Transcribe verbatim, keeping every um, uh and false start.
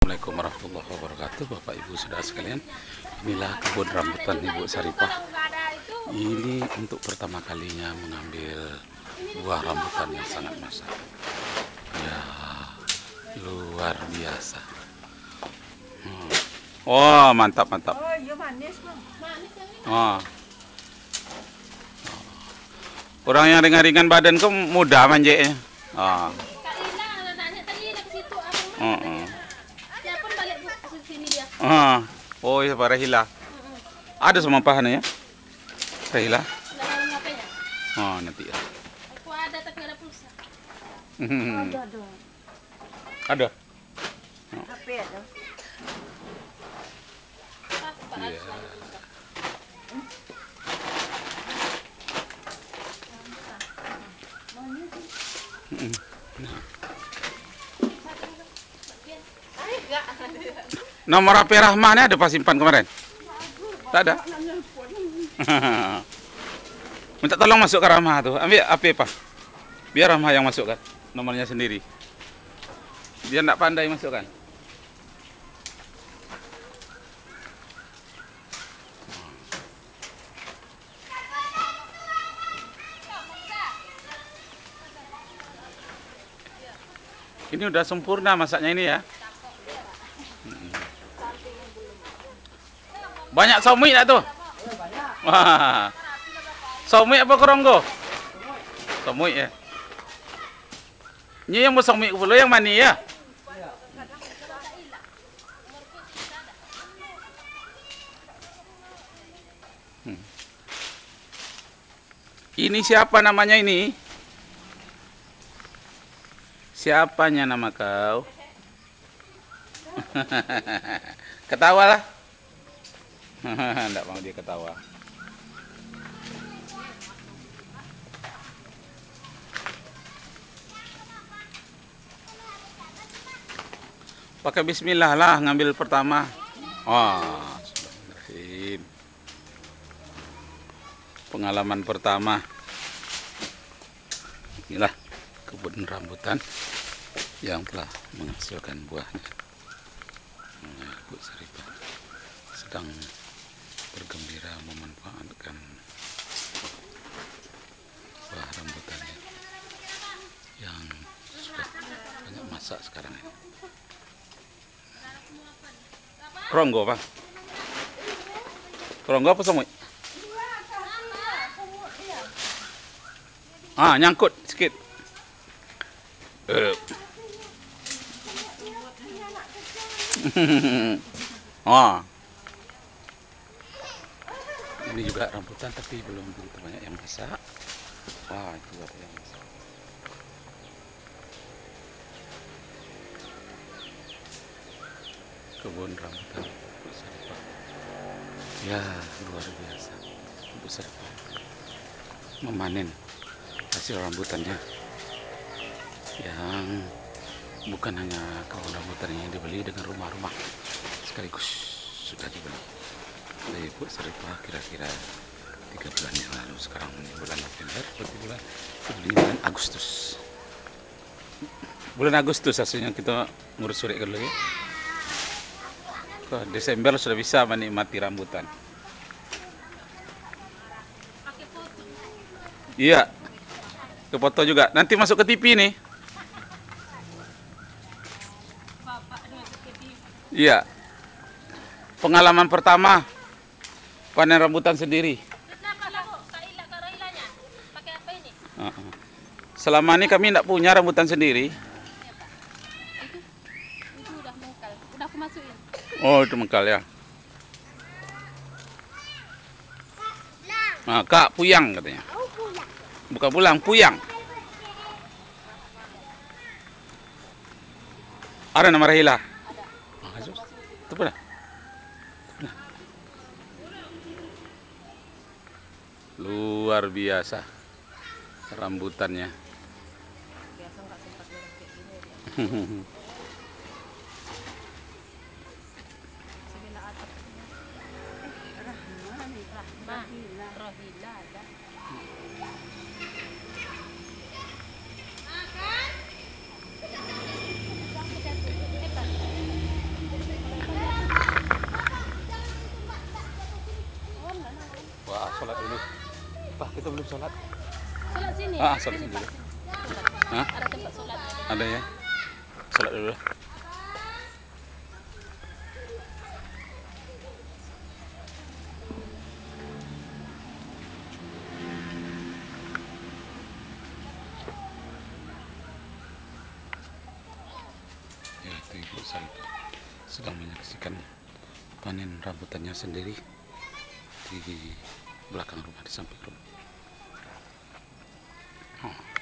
Assalamualaikum warahmatullahi wabarakatuh, Bapak Ibu saudara sekalian. Inilah kebun rambutan Ibu Saripah. Ini untuk pertama kalinya mengambil buah rambutan yang sangat masak. Ya, luar biasa. Hmm. Oh, mantap mantap. Oh, iya manis, Bang. Manis yang ini. Oh. Orang yang ringan-ringan badan kok mudah manjeknya. Oh. Kak Lina, anaknya tadi ke situ apa? Oh, oh. Dia pun balik ke sini dia. Ah, oh iya Pak Rahila. Ada semua pahannya ya? Rahila? Dalam ngapanya? Oh nanti ya. Aku ada tapi nggak ada pulsa. Ada. ada. Ada. H P ada. Iya. Nomor H P Rahmanya ada pas simpan kemarin? Tak ada. Minta tolong masuk ke Rahmah tuh. Ambil H P Pak. Biar Rahmah yang masukkan nomornya sendiri. Biar enggak pandai masukkan. Ini udah sempurna masaknya ini ya. Banyak somik tak tuh? Wah. Somik apa keronggo? Somik ya. Ini yang bersomik pula yang mana ya? Hmm. Ini siapa namanya ini? Siapanya nama kau? Ketawa lah. Enggak mau dia ketawa. Pakai bismillah lah ngambil pertama. Oh, Bismillahirrahmanirrahim. Pengalaman pertama. Inilah kebun rambutan yang telah menghasilkan buahnya. Bu Saripah sedang bergembira memanfaatkan buah rambutannya yang sudah banyak masak sekarang ini. Keronggo, Pak. Keronggo apa semut? Ah, nyangkut sedikit. Uh. Oh. Ini juga rambutan tapi belum begitu banyak yang masak. Wah, itu ada yang masak. Kebun rambutan Bu Saripah. Ya, luar biasa. Bu Saripah memanen hasil rambutannya yang bukan hanya kebun rambutan yang dibeli dengan rumah-rumah sekaligus sudah dibeli oleh Bu Saripah kira-kira tiga bulan yang lalu. Sekarang bulan November, berarti bulan bulan Agustus. Bulan Agustus hasilnya kita ngurus surat dulu ya. Ke Desember sudah bisa menikmati rambutan. Iya, ke foto juga. Nanti masuk ke T V nih. Iya. Pengalaman pertama panen rambutan sendiri. Selama ini kami tidak punya rambutan sendiri. Itu udah mengkal. Udah aku masukin. Oh, itu mengkal ya. Nah, Kak Puyang katanya. Bukan pulang, Puyang. Ada nama Rahila? Ada. Itu pernah? Luar biasa rambutannya. Biasa nggak sempat kayak gini. Sebelah atap. Rahman, Rahman, Rahila ada. atau belum sholat? Sholat sini. Ah, sholat sini dulu. Pak. Hah? Ada tempat sholat. Ada ya? Sholat dulu. Ya, itu Ibu Sarita sedang menyaksikan panen rambutannya sendiri di belakang rumah, di samping rumah. Oh.